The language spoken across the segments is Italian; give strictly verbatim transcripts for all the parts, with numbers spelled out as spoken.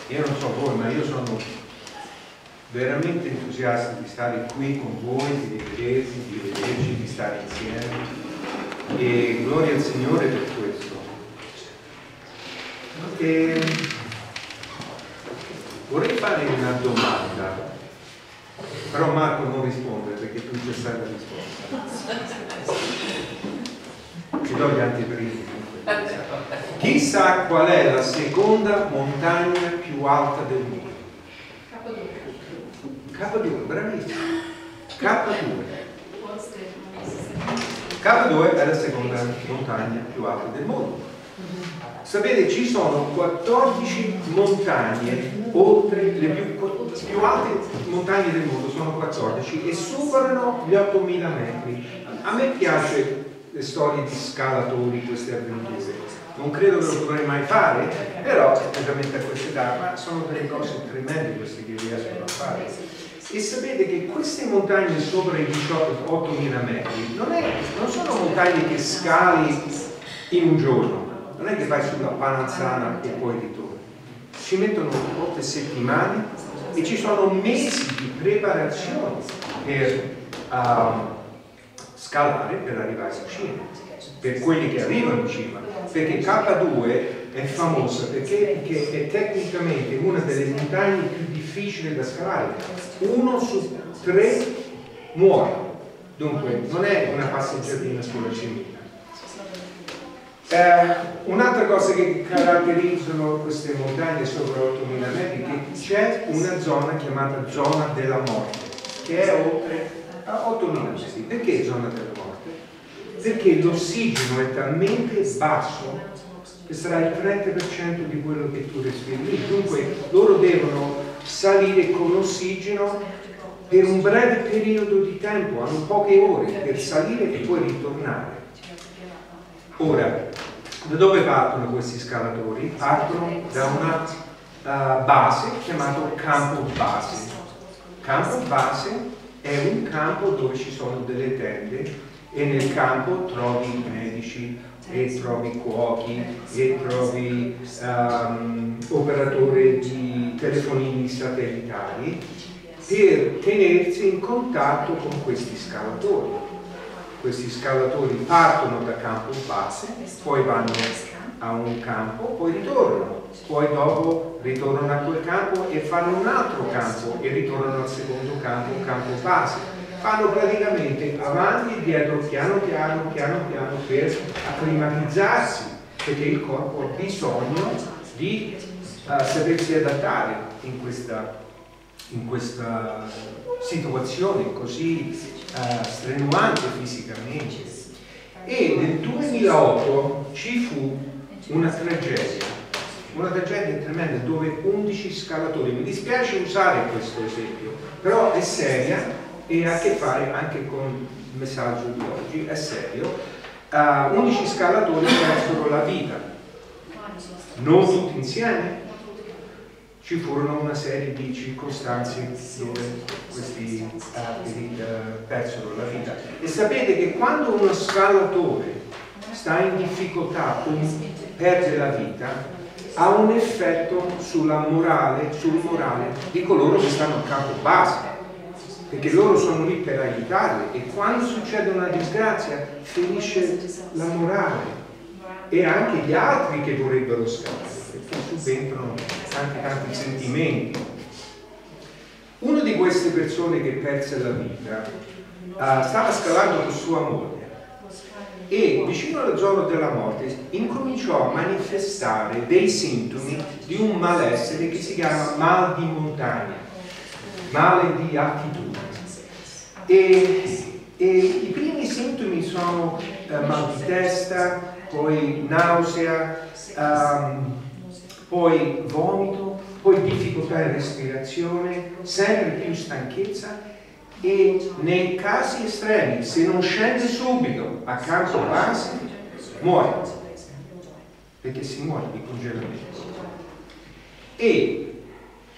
Io non so voi, ma io sono veramente entusiasta di stare qui con voi, di rivedervi, di vederci, di stare insieme. E gloria al Signore per questo. E vorrei fare una domanda, però Marco non risponde perché tu già sai la risposta. Ti do gli antiprimi. Chi sa qual è la seconda montagna più alta del mondo? K due, bravissimo. K due. K due è la seconda montagna più alta del mondo. Sapete, ci sono quattordici montagne, oltre le più, più alte montagne del mondo, sono quattordici e superano gli ottomila metri. A me piace le storie di scalatori, queste avventure. Non credo che lo potrei mai fare, però specialmente a questa età, ma sono delle cose tremende queste che riescono a fare. E sapete che queste montagne sopra i diciotto ottomila metri non, è, non sono montagne che scali in un giorno, non è che vai sulla Pananzana e poi ritorni. Ci mettono molte settimane e ci sono mesi di preparazione per uh, scalare per arrivare in cima, per quelli che arrivano in cima, perché K due è famosa perché, perché è tecnicamente una delle montagne più difficili da scalare. Uno su tre muore, dunque non è una passeggiatina sulla cimina. Eh, un'altra cosa che caratterizzano queste montagne sopra ottomila metri è che c'è una zona chiamata zona della morte, che è oltre a ottomila metri. Perché zona della morte? Perché l'ossigeno è talmente basso che sarà il trenta per cento di quello che tu respiri. Dunque loro devono salire con ossigeno per un breve periodo di tempo, hanno poche ore per salire e poi ritornare. Ora, da dove partono questi scalatori? Partono da una uh, base chiamato campo base. Campo base è un campo dove ci sono delle tende e nel campo trovi medici e trovi cuochi e trovi um, operatori di telefonini satellitari per tenersi in contatto con questi scalatori. Questi scalatori partono da campo base, poi vanno a un campo, poi ritornano, poi dopo ritornano a quel campo e fanno un altro campo e ritornano al secondo campo, un campo base. Fanno praticamente avanti e dietro, piano piano, piano piano, per acclimatizzarsi, perché il corpo ha bisogno di uh, sapersi adattare in questa, in questa situazione così uh, strenuante fisicamente. E nel duemilaotto ci fu una tragedia, una tragedia tremenda dove undici scalatori, mi dispiace usare questo esempio, però è seria e ha a che fare anche con il messaggio di oggi, è serio. Uh, undici scalatori persero la vita, non tutti insieme, ci furono una serie di circostanze dove questi uh, uh, persero la vita. E sapete che quando uno scalatore sta in difficoltà o perde la vita, ha un effetto sulla morale, sul morale di coloro che stanno a campo base, perché loro sono lì per aiutarli e quando succede una disgrazia finisce la morale e anche gli altri che vorrebbero scalare, perché subentrano anche tanti sentimenti. Una di queste persone che perse la vita uh, stava scalando con sua moglie e vicino alla zona della morte incominciò a manifestare dei sintomi di un malessere che si chiama mal di montagna, male di altitudine. E, e i primi sintomi sono uh, mal di testa, poi nausea, um, poi vomito, poi difficoltà di respirazione, sempre più stanchezza e nei casi estremi, se non scende subito a campo base, muore, perché si muore di congelamento. E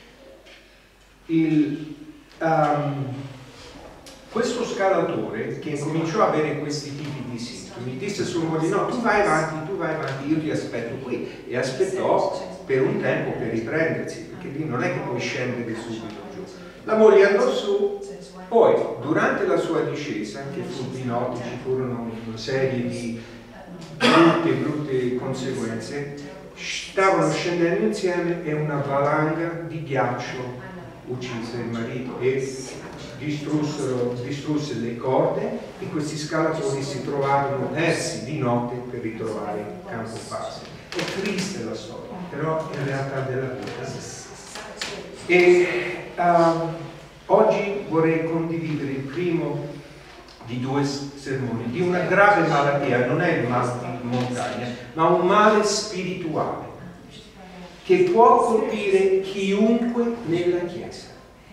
il, um, questo scalatore che incominciò a avere questi tipi di sintomi mi disse sua moglie, no, tu vai avanti, tu vai avanti, io ti aspetto qui. E aspettò per un tempo per riprendersi, perché lì non è che puoi scendere subito giù. La moglie andò su, poi durante la sua discesa, che fu di notte, ci furono una serie di brutte, brutte conseguenze, stavano scendendo insieme e una valanga di ghiaccio uccise il marito e distrussero, distrusse le corde, e questi scalatori si trovarono persi di notte per ritrovare il campo base. È triste la storia, però è realtà della vita. E uh, oggi vorrei condividere il primo di due sermoni di una grave malattia, non è il male di montagna, ma un male spirituale che può colpire chiunque nella Chiesa.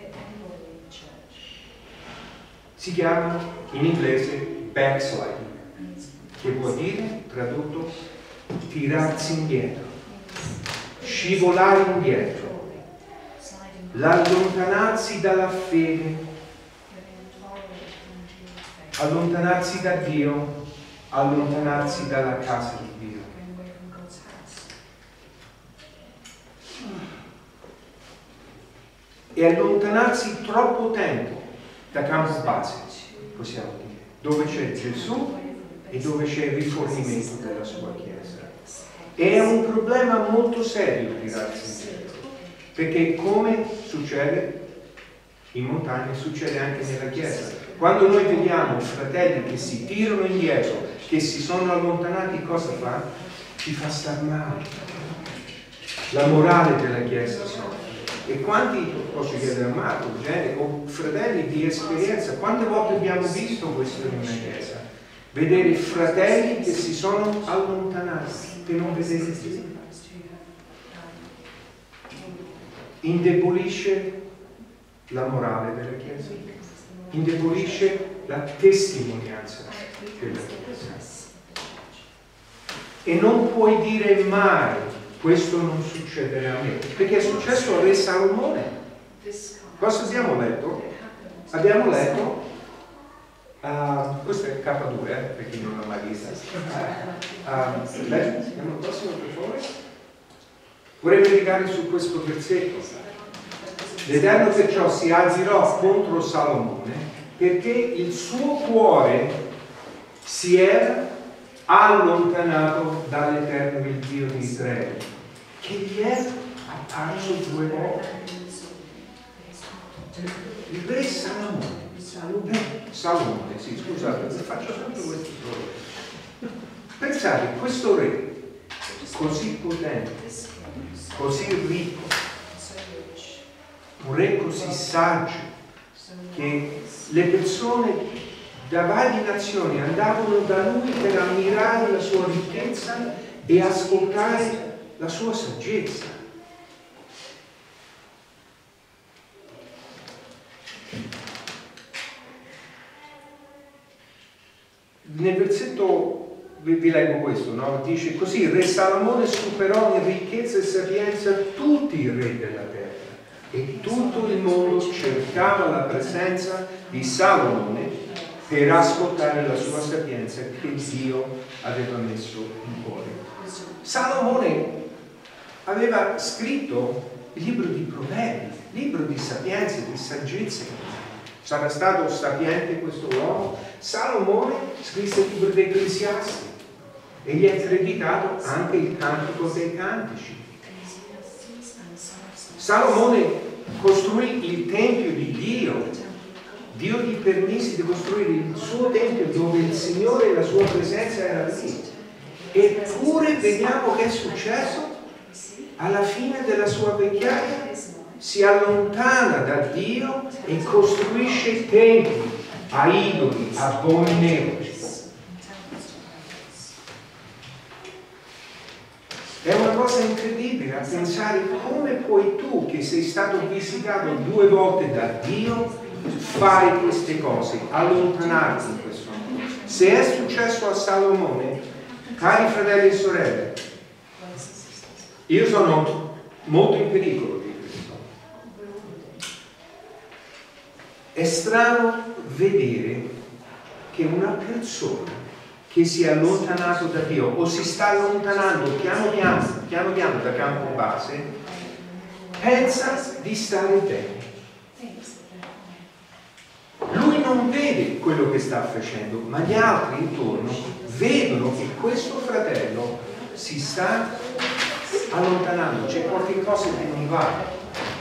Si chiama in inglese backsliding, che vuol dire, tradotto, tirarsi indietro, scivolare indietro, l'allontanarsi dalla fede, allontanarsi da Dio, allontanarsi dalla casa di Dio. E allontanarsi troppo tempo da campo base, possiamo dire, dove c'è Gesù e dove c'è il rifornimento della sua Chiesa. È un problema molto serio tirarsi indietro, perché come succede in montagna, succede anche nella Chiesa. Quando noi vediamo fratelli che si tirano indietro, che si sono allontanati, cosa fa? Ci fa star male. La morale della Chiesa soffre. E quanti, posso chiedere a Marco, Gene, o fratelli di esperienza, quante volte abbiamo visto questo in una Chiesa? Vedere fratelli che si sono allontanati, che non vedete più. Indebolisce la morale della Chiesa, indebolisce la testimonianza della Chiesa. E non puoi dire mai questo non succederà a me, perché è successo al re Salomone. Cosa abbiamo letto? Abbiamo letto uh, questo è K due, eh, per chi non l'ha mai vista. Uh, Andiamo al prossimo, per favore. Vorrei predicare su questo versetto. L'Eterno perciò si adirò contro Salomone perché il suo cuore si era allontanato dall'Eterno, il Dio di Israele, che gli era apparso due volte. Il re Salomone, Salomone, Salomone, sì, scusate, faccio sempre questi problemi. Pensate, questo re così potente, così ricco, un re così saggio, che le persone da varie nazioni andavano da lui per ammirare la sua ricchezza e ascoltare la sua saggezza. Nel versetto vi, vi leggo questo, no? Dice così: re Salomone superò in ricchezza e sapienza tutti i re della terra, e tutto il mondo cercava la presenza di Salomone per ascoltare la sua sapienza che Dio aveva messo in cuore. Salomone aveva scritto il libro di Proverbi, libro di sapienza, di saggezza. Sarà stato sapiente questo uomo. Salomone scrisse il libro dei Ecclesiasti e gli è accreditato anche il Cantico dei Cantici. Salomone costruì il Tempio di Dio. Dio gli permise di costruire il suo Tempio dove il Signore e la sua presenza era lì. Eppure vediamo che è successo. Alla fine della sua vecchiaia si allontana da Dio e costruisce templi a idoli abominevoli. È una cosa incredibile a pensare come puoi tu, che sei stato visitato due volte da Dio, fare queste cose, allontanarti in questo modo. Se è successo a Salomone, cari fratelli e sorelle, io sono molto in pericolo di questo. È strano vedere che una persona che si è allontanato da Dio o si sta allontanando piano piano, piano piano da campo base, pensa di stare bene. Lui non vede quello che sta facendo, ma gli altri intorno vedono che questo fratello si sta allontanando, c'è qualcosa che non va.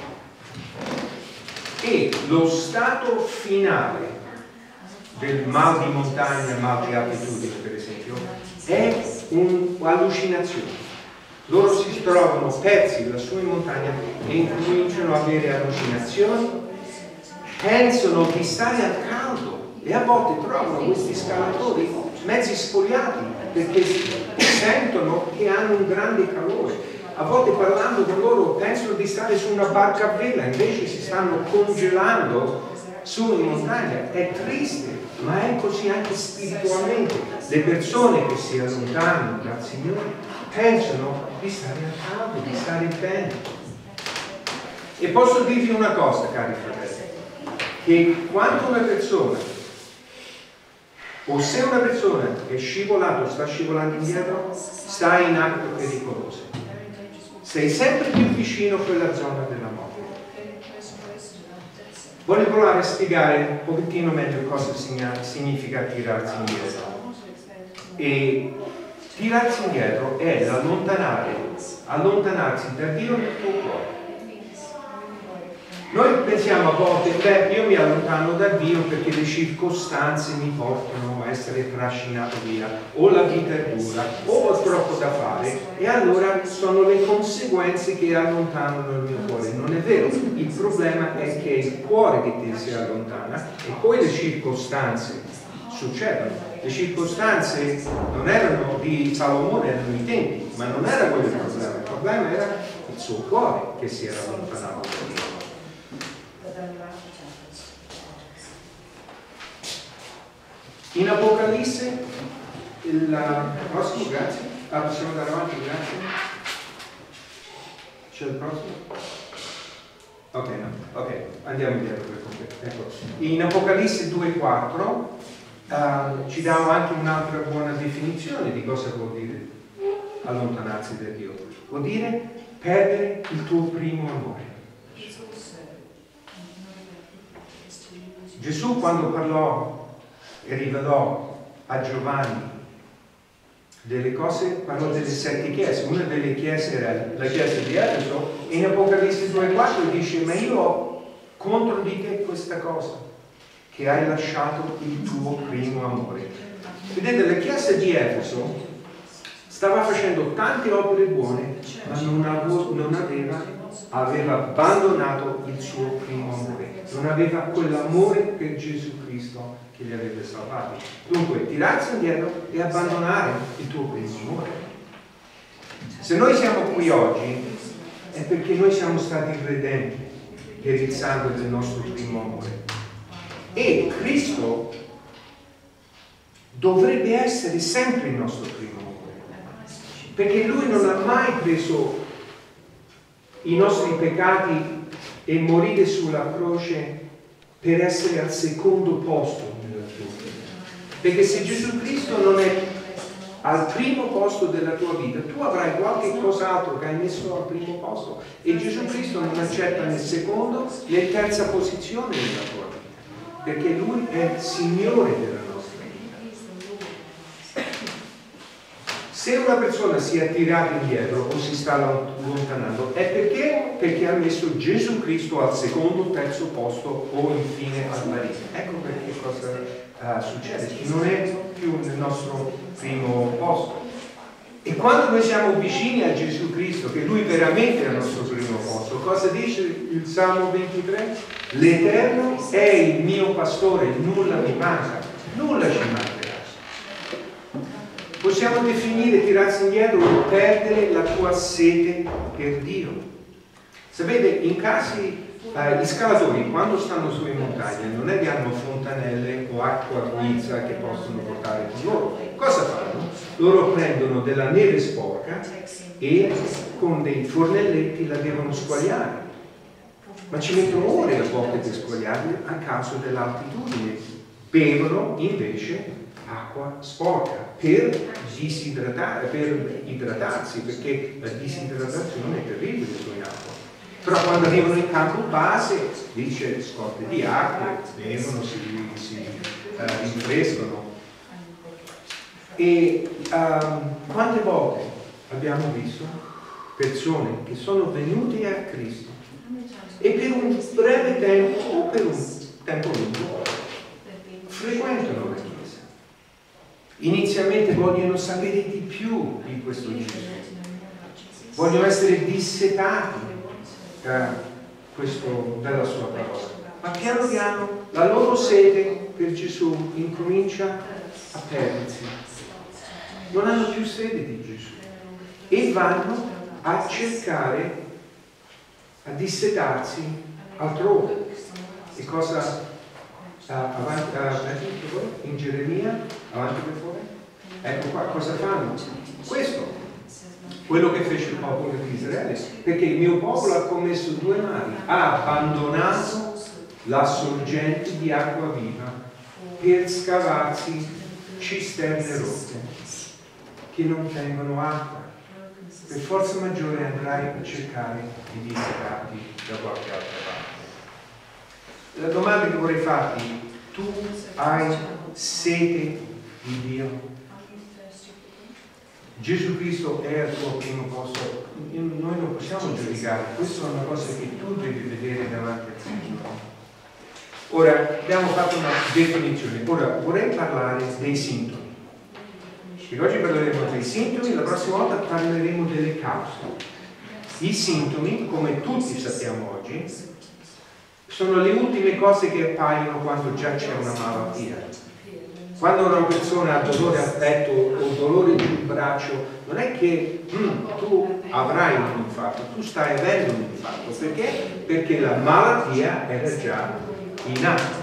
E lo stato finale del mal di montagna, mal di abitudine per esempio, è un'allucinazione. Loro si trovano persi lassù in montagna e incominciano ad avere allucinazioni, pensano di stare al caldo e a volte trovano questi scalatori mezzi spogliati perché sentono che hanno un grande calore. A volte parlando con loro pensano di stare su una barca a vela, invece si stanno congelando su in montagna. È triste, ma è così anche spiritualmente. Le persone che si allontanano dal Signore pensano di stare al caldo, di stare bene. E posso dirvi una cosa, cari fratelli, che quando una persona, o se una persona è scivolato, sta scivolando indietro, sta in acque pericolose. Sei sempre più vicino a quella zona della morte. Voglio provare a spiegare un pochettino meglio cosa significa tirarsi indietro. E tirarsi indietro è l'allontanare, allontanarsi da Dio nel tuo cuore. Noi pensiamo a volte, beh, io mi allontano da Dio perché le circostanze mi portano a essere trascinato via, o la vita è dura, o ho troppo da fare, e allora sono le conseguenze che allontanano il mio cuore. Non è vero, il problema è che è il cuore che ti si allontana e poi le circostanze succedono. Le circostanze non erano di Salomone, erano i tempi, ma non era quello il problema, il problema era il suo cuore che si era allontanato da Dio. In Apocalisse, il prossimo, grazie. Ah, possiamo andare avanti, grazie. C'è il prossimo? Ok, no, ok, andiamo indietro per completo. Ecco. In Apocalisse due quattro uh, ci dà anche un'altra buona definizione di cosa vuol dire allontanarsi da Dio. Vuol dire perdere il tuo primo amore. Gesù quando parlò e rivelò a Giovanni delle cose, parlò delle sette chiese. Una delle chiese era la chiesa di Efeso, e in Apocalisse due quattro dice: ma io ho contro di te questa cosa, che hai lasciato il tuo primo amore. Vedete, la chiesa di Efeso stava facendo tante opere buone, ma non aveva, non aveva, aveva abbandonato il suo primo amore, non aveva quell'amore per Gesù Cristo che li avrebbe salvati. Dunque, tirarsi indietro e abbandonare il tuo primo amore. Se noi siamo qui oggi è perché noi siamo stati redenti per il sangue del nostro primo amore. E Cristo dovrebbe essere sempre il nostro primo amore, perché Lui non ha mai preso i nostri peccati e morire sulla croce per essere al secondo posto nella tua vita. Perché se Gesù Cristo non è al primo posto della tua vita, tu avrai qualche cos'altro che hai messo al primo posto, e Gesù Cristo non accetta né secondo né terza posizione nella tua vita, perché Lui è il Signore della nostra vita. Se una persona si è tirata indietro o si sta allontanando, è perché? Perché ha messo Gesù Cristo al secondo, terzo posto o infine al paradiso. Ecco perché cosa uh, succede, che non è più nel nostro primo posto. E quando noi siamo vicini a Gesù Cristo, che Lui veramente è il nostro primo posto, cosa dice il Salmo ventitré? L'Eterno è il mio pastore, nulla mi manca, nulla ci mancherà. Possiamo definire tirarsi indietro o perdere la tua sete per Dio. Sapete, in casi, eh, gli scalatori quando stanno su in montagna non è che hanno fontanelle o acqua guizza che possono portare con loro. Cosa fanno? Loro prendono della neve sporca e con dei fornelletti la devono squagliare. Ma ci mettono ore a volte per squagliarli a causa dell'altitudine. Bevono invece acqua sporca per disidratare, per idratarsi, perché la disidratazione è terribile su in acqua. Però quando arrivano in campo base, dice scorte di acqua, bevono, si, si uh, rinfrescano. E um, quante volte abbiamo visto persone che sono venute a Cristo e per un breve tempo o per un tempo lungo frequentano la Chiesa. Inizialmente vogliono sapere di più di questo Gesù, vogliono essere dissetati da questo, dalla sua parola, ma piano piano la loro sede per Gesù incomincia a perdersi, non hanno più sede di Gesù e vanno a cercare, a dissetarsi altrove. E cosa uh, avanti, uh, in Geremia, avanti per favore? Ecco qua, cosa fanno? Questo, quello che fece il popolo di Israele, perché il mio popolo ha commesso due mali, ha abbandonato la sorgente di acqua viva per scavarsi cisterne rotte che non tengono acqua. Per forza maggiore andrai a cercare di dissetarti da qualche altra parte. La domanda che vorrei farti: tu hai sete di Dio? Gesù Cristo è al tuo primo posto? Noi non possiamo giudicare, questa è una cosa che tu devi vedere davanti al Signore. Ora, abbiamo fatto una definizione, ora vorrei parlare dei sintomi. Perché oggi parleremo dei sintomi, la prossima volta parleremo delle cause. I sintomi, come tutti sappiamo oggi, sono le ultime cose che appaiono quando già c'è una malattia. Quando una persona ha dolore al petto o dolore sul braccio, non è che mm, tu avrai un infarto, tu stai avendo un infarto. Perché? Perché la malattia era già in atto.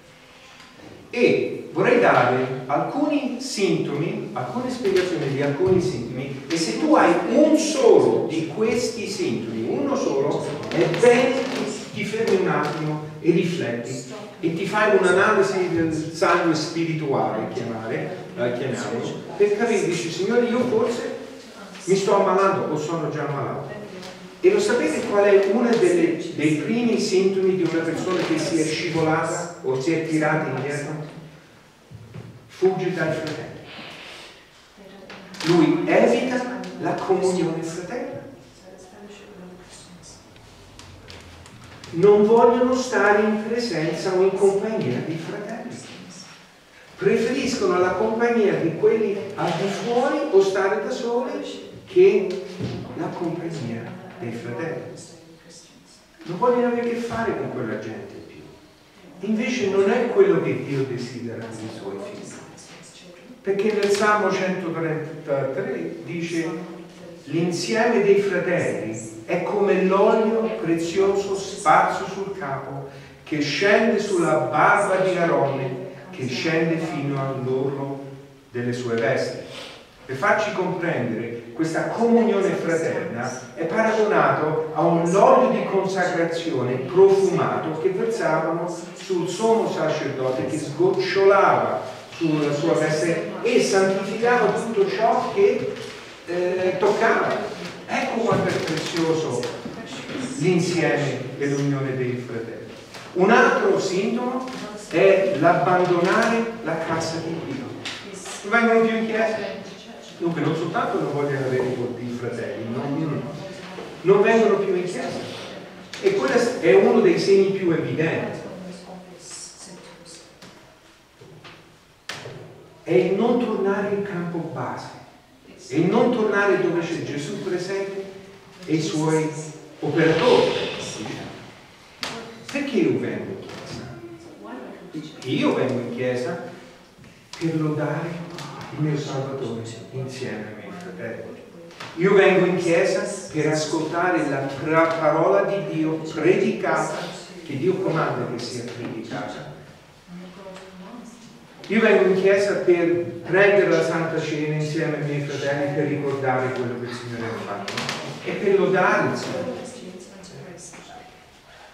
E vorrei dare alcuni sintomi, alcune spiegazioni di alcuni sintomi, e se tu hai un solo di questi sintomi, uno solo, è bene che ti fermi un attimo e rifletti e ti fai un'analisi del sangue spirituale, chiamare, eh, chiamiamolo, per capire, dici, Signore, io forse mi sto ammalando o sono già ammalato. E lo sapete qual è uno delle, dei primi sintomi di una persona che si è scivolata o si è tirata indietro? Fugge dai fratelli. Lui evita la comunione fraterna. Non vogliono stare in presenza o in compagnia di fratelli. Preferiscono la compagnia di quelli al di fuori o stare da soli che la compagnia dei fratelli. Non vogliono avere a che fare con quella gente più. Invece non è quello che Dio desidera per i suoi figli. Perché nel Salmo centotrentatré dice: l'insieme dei fratelli è come l'olio prezioso sparso sul capo, che scende sulla barba di Aronne, che scende fino all'orlo delle sue vesti. Per farci comprendere, questa comunione fraterna è paragonato a un olio di consacrazione profumato che versavano sul sommo sacerdote, che sgocciolava sulla sua veste e santificava tutto ciò che eh, toccava. Ecco quanto è prezioso l'insieme e l'unione dei fratelli. Un altro sintomo è l'abbandonare la casa di Dio. Non vengono più in chiesa. Dunque non soltanto non vogliono avere i fratelli, non, non vengono più in chiesa. E questo è uno dei segni più evidenti. È il non tornare in campo base, è il non tornare dove c'è Gesù presente e i suoi operatori. Perché io vengo in chiesa? Io vengo in chiesa per lodare il mio Salvatore insieme ai miei fratelli. Io vengo in chiesa per ascoltare la parola di Dio predicata, che Dio comanda che sia predicata. Io vengo in chiesa per prendere la Santa Cena insieme ai miei fratelli, per ricordare quello che il Signore ha fatto e per lodare il Signore.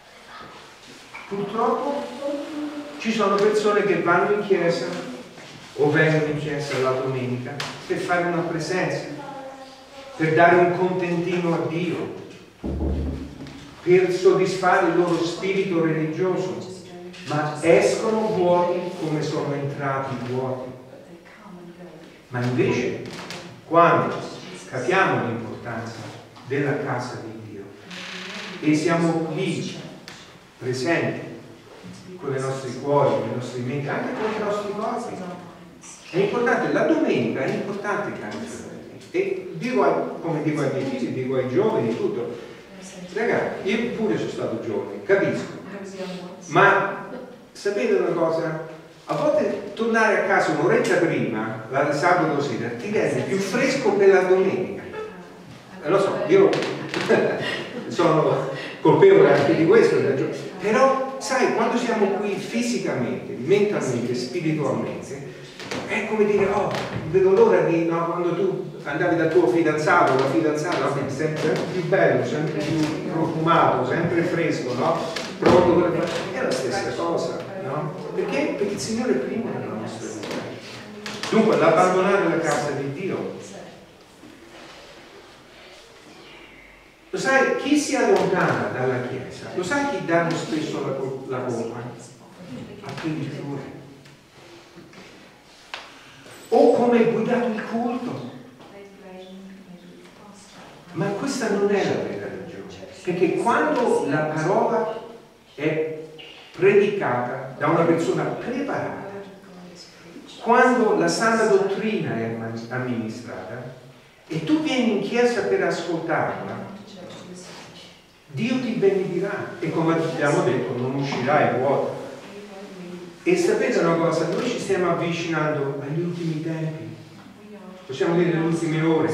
Purtroppo ci sono persone che vanno in chiesa o vengono in chiesa la domenica per fare una presenza, per dare un contentino a Dio, per soddisfare il loro spirito religioso, ma escono vuoti come sono entrati vuoti. Ma invece, quando capiamo l'importanza della casa di Dio e siamo lì presenti con i nostri cuori, con i nostri menti, anche con i nostri corpi, è importante. La domenica è importante, cari fratelli, e dico, come dico ai miei figli, dico ai giovani, tutto, ragazzi, io pure sono stato giovane, capisco, ma sapete una cosa? A volte tornare a casa un'oretta prima, la sabato sera, ti rende più fresco per la domenica. Eh, lo so, io sono colpevole anche di questo, però sai, quando siamo qui fisicamente, mentalmente, spiritualmente, è come dire, oh, vedo l'ora di, no, quando tu andavi dal tuo fidanzato o la fidanzata, no, sempre più bello, sempre più profumato, sempre fresco, no? Pronto per fare. È la stessa cosa, no? Perché? Perché il Signore è primo nella nostra vita. Dunque, l'abbandonare la casa di Dio. Lo sai, chi si allontana dalla Chiesa, lo sai chi dà spesso la, la colpa? A predicatori. O come è guidato il culto. Ma questa non è la vera ragione, perché quando la parola è predicata da una persona preparata, quando la sana dottrina è amministrata e tu vieni in chiesa per ascoltarla, Dio ti benedirà e, come abbiamo detto, non uscirai vuoto. E sapete una cosa? Noi ci stiamo avvicinando agli ultimi tempi, possiamo dire le ultime ore,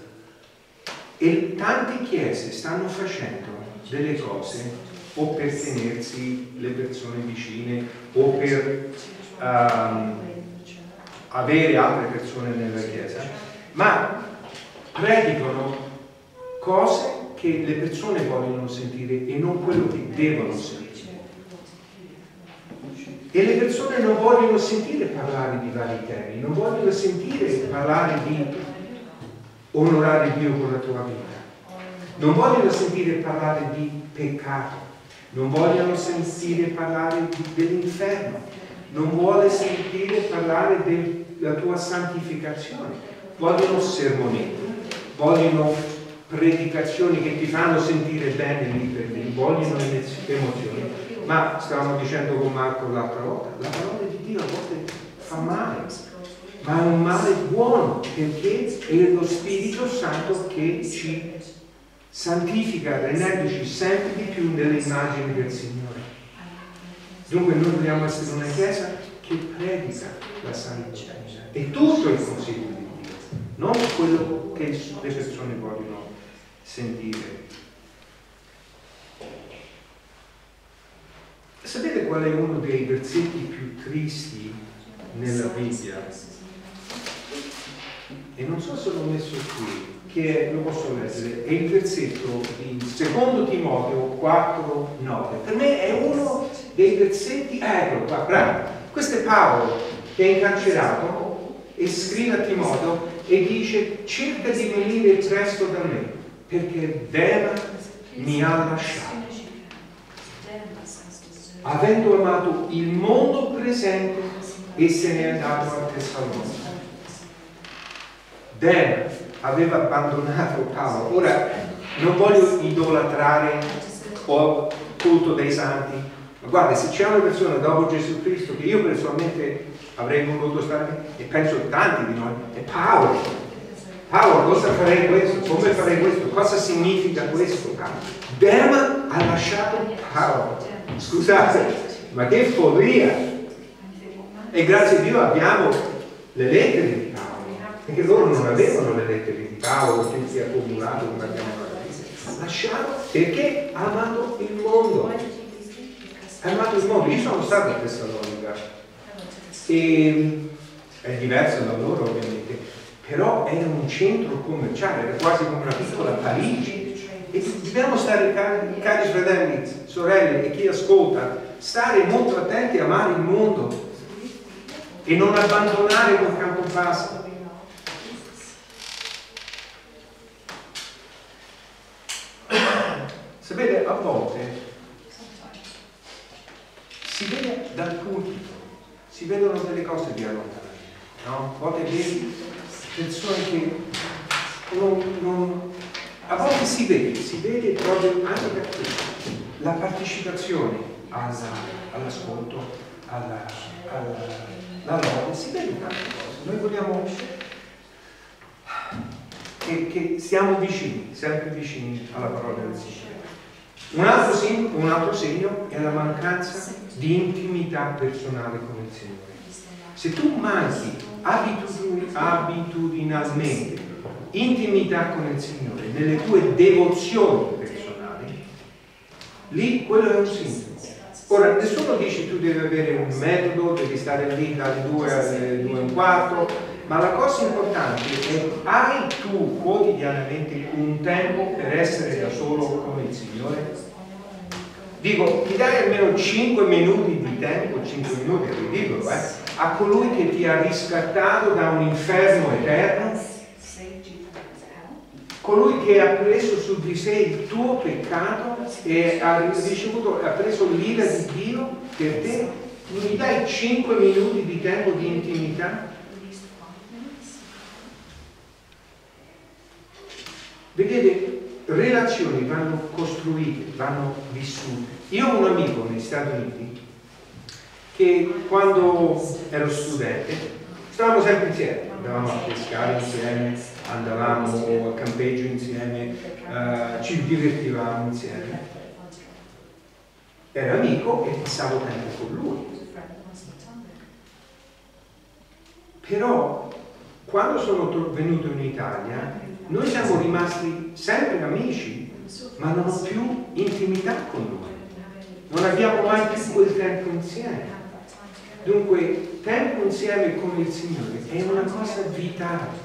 e tante chiese stanno facendo delle cose o per tenersi le persone vicine o per um, avere altre persone nella chiesa, ma predicano cose che le persone vogliono sentire e non quello che devono sentire. E le persone non vogliono sentire parlare di vari temi, non vogliono sentire parlare di onorare Dio con la tua vita, non vogliono sentire parlare di peccato, non vogliono sentire parlare dell'inferno, non vuole sentire parlare della tua santificazione, vogliono sermonetti, vogliono predicazioni che ti fanno sentire bene lì per lì, vogliono emozioni. Ma stavamo dicendo con Marco l'altra volta, la parola di Dio a volte fa male, ma è un male buono, perché è lo Spirito Santo che ci santifica, rendendoci sempre di più nelle immagini del Signore. Dunque noi dobbiamo essere una chiesa che predica la santa dottrina e tutto il consiglio di Dio, non quello che le persone vogliono sentire. Sapete qual è uno dei versetti più tristi nella Bibbia? E non so se l'ho messo qui, che lo posso leggere, è il versetto di secondo Timoteo quattro nove. Per me è uno dei versetti, ecco qua, bravo. Questo è Paolo che è incarcerato e scrive a Timoteo e dice: cerca di venire presto da me, perché Dema mi ha lasciato, avendo amato il mondo presente e se n'è andato a Tessalonica. Dema aveva abbandonato Paolo. Ora, non voglio idolatrare o culto dei santi, ma guarda, se c'è una persona dopo Gesù Cristo che io personalmente avrei voluto stare, e penso tanti di noi, è Paolo. Paolo, cosa farei questo? Come farei questo? Cosa significa questo? Dema ha lasciato Paolo. Scusate, ma che follia! E grazie a Dio abbiamo le lettere di Paolo, perché loro non avevano le lettere di Paolo che si è accumulato come abbiamo fatto. Lasciato perché ha amato il mondo. Ha amato il mondo. Io sono stato a Tessalonica e è diverso da loro ovviamente, però era un centro commerciale, era quasi come una piccola Parigi. E dobbiamo stare, cari, cari fratelli, sorelle e chi ascolta, stare molto attenti a amare il mondo. e non abbandonare quel campo base. Sapete, a volte si vede dal pulpito, si vedono delle cose di allontano, no? A volte vedi persone che non, non, a volte si vede, si vede proprio anche per questo, la partecipazione all'ascolto, alla, alla, alla lode, si vede tante cose. Noi vogliamo che, che siamo vicini, sempre vicini alla parola del Signore. Un altro, segno, un altro segno è la mancanza di intimità personale con il Signore. Se tu manchi abitudin, abitudinalmente intimità con il Signore nelle tue devozioni personali, lì quello è un sintomo. Ora, nessuno dice tu devi avere un metodo, devi stare lì dalle due alle due e un quarto, ma la cosa importante è: hai tu quotidianamente un tempo per essere da solo con il Signore? Dico, ti dai almeno cinque minuti di tempo, cinque minuti è ridicolo, eh? A colui che ti ha riscattato da un inferno eterno, colui che ha preso su di sé il tuo peccato e ha ricevuto, ha preso l'ira di Dio per te. Non gli dai cinque minuti di tempo di intimità? Vedete, relazioni vanno costruite, vanno vissute. Io ho un amico negli Stati Uniti che quando ero studente stavamo sempre insieme, andavamo a pescare insieme, andavamo a campeggio insieme, uh, ci divertivamo insieme. Era amico e passavo tempo con lui. Però quando sono venuto in Italia noi siamo rimasti sempre amici, ma non ho più intimità con lui. Non abbiamo mai più quel tempo insieme. Dunque, tempo insieme con il Signore è una cosa vitale.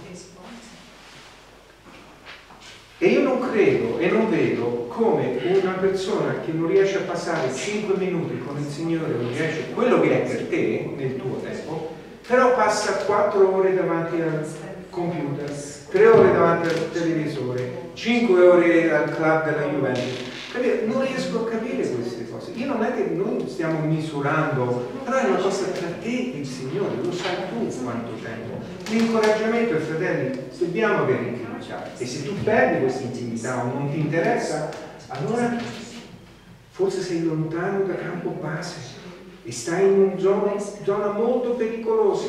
E io non credo e non vedo come una persona che non riesce a passare cinque minuti con il Signore, non riesce quello che è per te nel tuo tempo, però passa quattro ore davanti al computer, tre ore davanti al televisore, cinque ore al club della Juventus. Non riesco a capire queste cose. Io non è che noi stiamo misurando, però è una cosa tra te e il Signore, lo sai tu quanto tempo. L'incoraggiamento ai fratelli, dobbiamo avere intimità, e se tu perdi questa intimità o non ti interessa, allora forse sei lontano dal campo base e stai in una zona, zona molto pericolosa.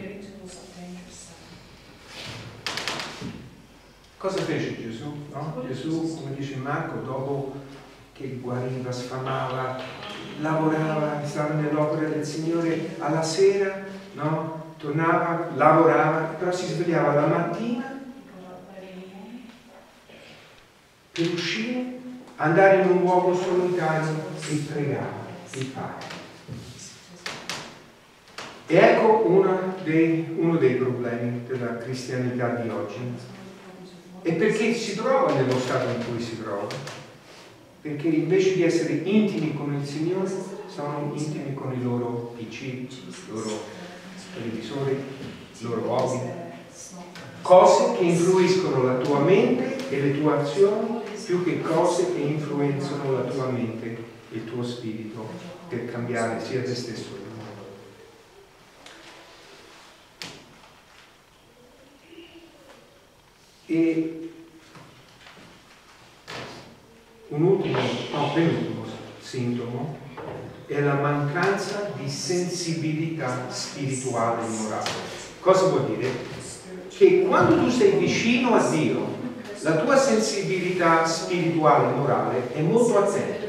Cosa fece Gesù? No? Gesù, come dice Marco, dopo che guariva, sfamava, lavorava, stava nell'opera del Signore, alla sera, no? Tornava, lavorava, però si svegliava la mattina per uscire, andare in un luogo solitario e pregare il Padre. E ecco uno dei, uno dei problemi della cristianità di oggi. E perché si trova nello stato in cui si trova? Perché invece di essere intimi con il Signore, sono intimi con i loro P C, i loro televisori, i loro hobby. Cose che influiscono la tua mente e le tue azioni più che cose che influenzano la tua mente e il tuo spirito per cambiare sia te stesso che il mondo. E un ultimo, no, penultimo sintomo è la mancanza di sensibilità spirituale e morale. Cosa vuol dire? Che quando tu sei vicino a Dio, la tua sensibilità spirituale e morale è molto attenta.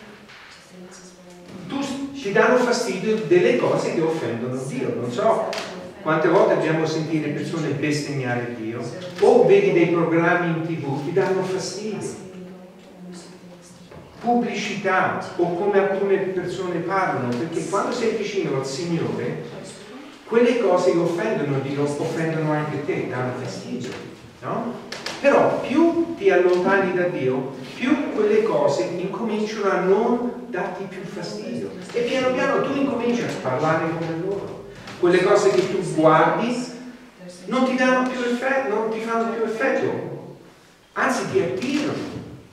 Tu ti danno fastidio delle cose che offendono Dio. Non so quante volte abbiamo sentito persone bestemmiare Dio, o vedi dei programmi in tv che danno fastidio, pubblicità, o come alcune persone parlano, perché quando sei vicino al Signore, quelle cose che offendono Dio offendono anche te, danno fastidio, no? Però più ti allontani da Dio, più quelle cose incominciano a non darti più fastidio, e piano piano tu incominci a parlare come loro. Quelle cose che tu guardi non ti danno più effetto, non ti fanno più effetto, anzi ti attirano,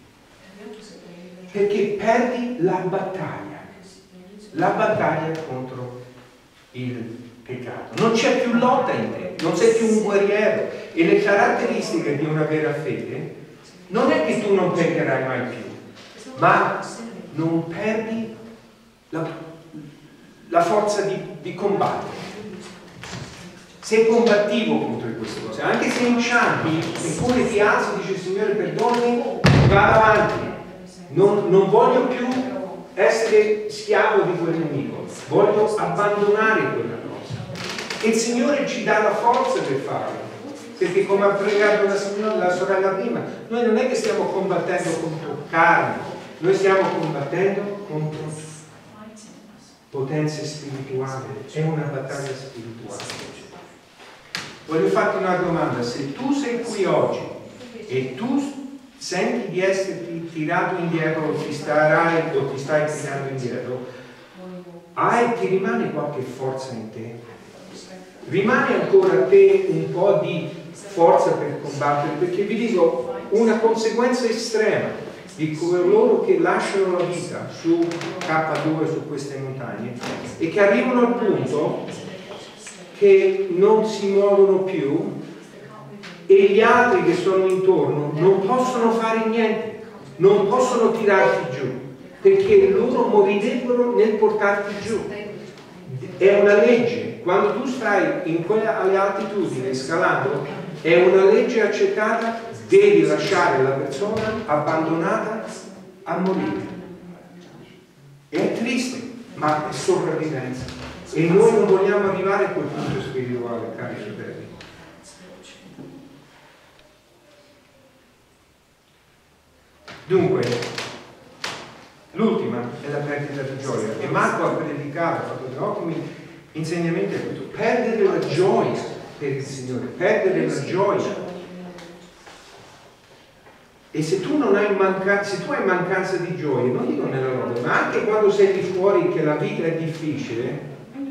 perché perdi la battaglia, la battaglia contro il peccato. Non c'è più lotta in te, non sei più un guerriero. E le caratteristiche di una vera fede non è che tu non peccherai mai più, ma non perdi la, la forza di, di combattere. Sei combattivo contro queste cose, anche se inciampi, eppure ti alzi e dici: Signore, perdonami, vado avanti, non, non voglio più essere schiavo di quel nemico, voglio abbandonare quella cosa. E il Signore ci dà la forza per farlo, perché come ha pregato la, signora, la sorella prima, noi non è che stiamo combattendo contro carne, noi stiamo combattendo contro potenze spirituali, è una battaglia spirituale. Voglio farti una domanda: se tu sei qui oggi e tu senti di esserti tirato indietro o ti starai o ti stai tirando indietro, hai, ti rimane qualche forza in te? Rimane ancora a te un po' di forza per combattere? Perché vi dico, una conseguenza estrema di coloro che lasciano la vita su K due, su queste montagne, e che arrivano al punto che non si muovono più e gli altri che sono intorno non possono fare niente, non possono tirarti giù, perché loro morirebbero nel portarti giù. È una legge, quando tu stai in quella alle altitudini scalando, è una legge accettata, devi lasciare la persona abbandonata a morire. È triste, ma è sopravvivenza. E noi non vogliamo arrivare a quel punto spirituale, cari fratelli. Dunque, l'ultima è la perdita di gioia. E Marco ha predicato, ha fatto degli ottimi insegnamenti a questo. Perdere la gioia per il Signore, perdere la gioia. E se tu non hai mancanza, se tu hai mancanza di gioia, non dico nella lode, ma anche quando sei di fuori che la vita è difficile,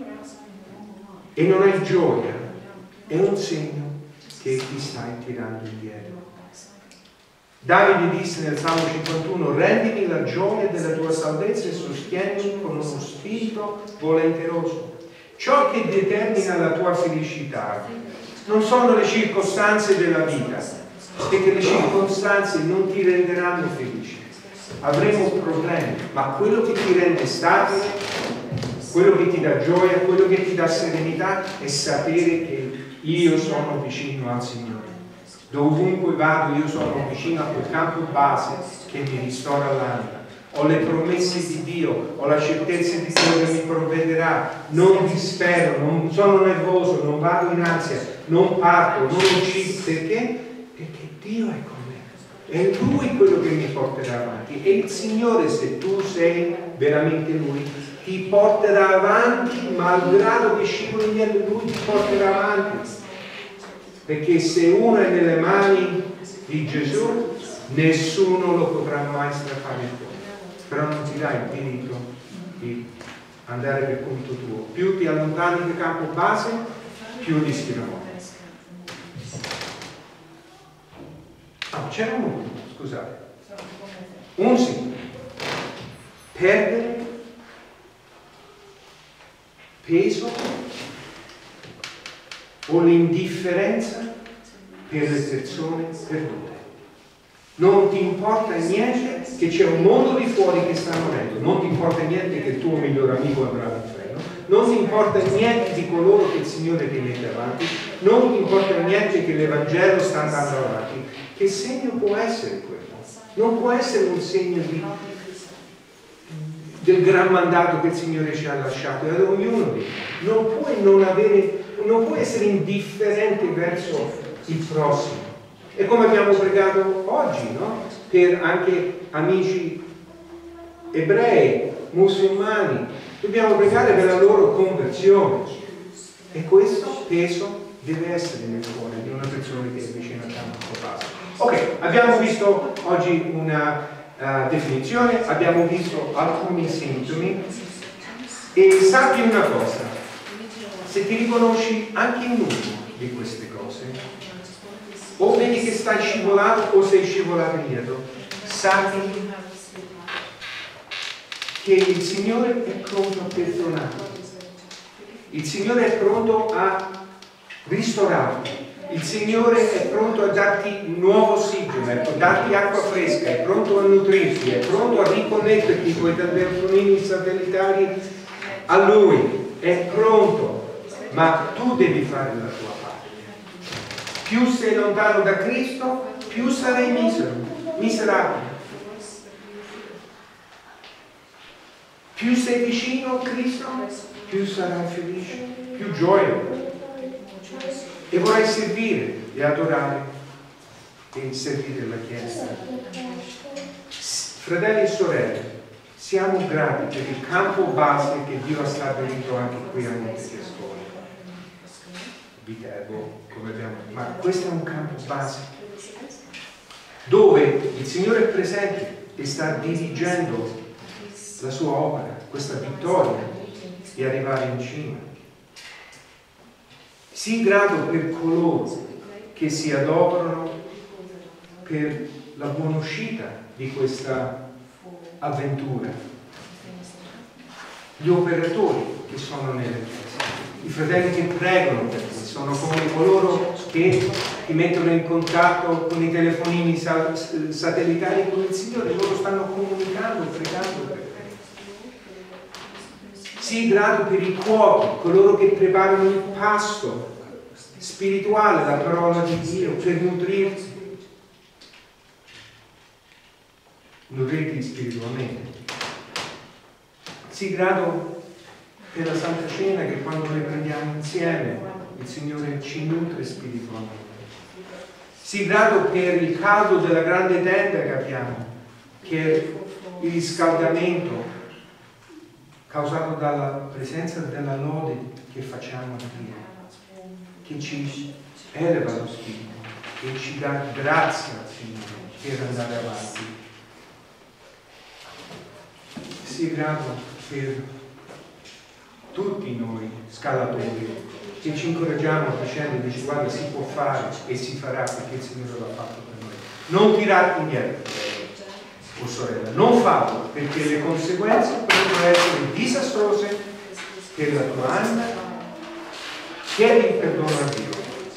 e non hai gioia, è un segno che ti stai tirando indietro. Davide disse nel Salmo cinquantuno: rendimi la gioia della tua salvezza e sostienimi con uno spirito volenteroso. Ciò che determina la tua felicità non sono le circostanze della vita, perché le circostanze non ti renderanno felice. Avremo problemi, ma quello che ti rende stabile, quello che ti dà gioia, quello che ti dà serenità, è sapere che io sono vicino al Signore. Dovunque vado io sono vicino a quel campo base che mi ristora l'anima. Ho le promesse di Dio, ho la certezza di Dio che mi provvederà. Non dispero, non sono nervoso, non vado in ansia, non parto, non uccido. Perché? Perché Dio è con me. È Lui quello che mi porterà avanti. E il Signore, se tu sei veramente Lui, ti porterà avanti, malgrado che scivoli indietro, Lui ti porterà avanti. Perché se uno è nelle mani di Gesù, nessuno lo potrà mai strappare fuori. Però non ti dà il diritto di andare per conto tuo. Più ti allontani dal campo base, più rischi la morte. Ah, c'era uno, scusate. Un sì. Perdere peso o l'indifferenza per le persone perdute. Non ti importa niente che c'è un mondo di fuori che sta morendo, non ti importa niente che il tuo migliore amico andrà all'inferno, non ti importa niente di coloro che il Signore ti mette avanti, non ti importa niente che l'Evangelo sta andando avanti. Che segno può essere quello? Non può essere un segno di, del gran mandato che il Signore ci ha lasciato ad ognuno di noi. Non puoi non avere, non puoi essere indifferente verso il prossimo. E come abbiamo pregato oggi, no? Per anche amici ebrei, musulmani, dobbiamo pregare per la loro conversione. E questo peso deve essere nel cuore di una persona che è vicina al campo base. Ok, abbiamo visto oggi una uh, definizione, abbiamo visto alcuni sintomi, e sappi una cosa, se ti riconosci anche in una di queste cose, o vedi che stai scivolato o sei scivolato indietro, sappi che il Signore è pronto a perdonarti, il Signore è pronto a ristorarti, il Signore è pronto a darti nuovo ossigeno, a darti acqua fresca, è pronto a nutrirti, è pronto a riconnetterti con i telefonini satellitari a Lui, è pronto, ma tu devi fare la tua parte. Più sei lontano da Cristo, più sarai misero, miserabile. Più sei vicino a Cristo, più sarai felice, più gioioso. E vorrai servire e adorare e servire la Chiesa. Fratelli e sorelle, siamo grati per il campo base che Dio ha stabilito anche qui a Montefiascone. Viterbo, come abbiamo detto, ma questo è un campo base dove il Signore è presente e sta dirigendo la sua opera, questa vittoria di arrivare in cima. Sii grato per coloro che si adoperano per la buona uscita di questa avventura. Gli operatori che sono nelle chiese, i fratelli che pregano per te, sono come coloro che ti mettono in contatto con i telefonini satellitari con il Signore, loro stanno comunicando, pregando per te. Sii grato per i cuochi, coloro che preparano il pasto spirituale, la parola di Dio, per nutrirti. Nutrirti spiritualmente. Sii grato per la Santa Cena che quando noi prendiamo insieme il Signore ci nutre spiritualmente. Sii grato per il caldo della grande tenda che abbiamo, che è il riscaldamento causato dalla presenza della lode che facciamo a Dio, che ci eleva lo spirito, che ci dà grazia al Signore per andare avanti. Sii grato per tutti noi scalatori che ci incoraggiamo dicendo, dice guarda, si può fare e si farà perché il Signore l'ha fatto per noi. Non tirarti indietro, o sorella, non farlo, perché le conseguenze potrebbero essere disastrose per la tua anima. Chiedi il perdono a Dio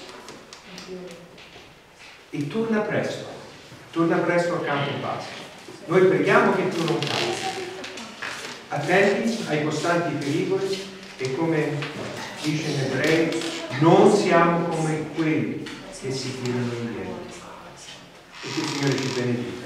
e torna presto, torna presto al campo base. Noi preghiamo che tu non cambi. Attenti ai costanti pericoli e, come dice in Ebrei, non siamo come quelli che si tirano indietro. E che il Signore ci benedica.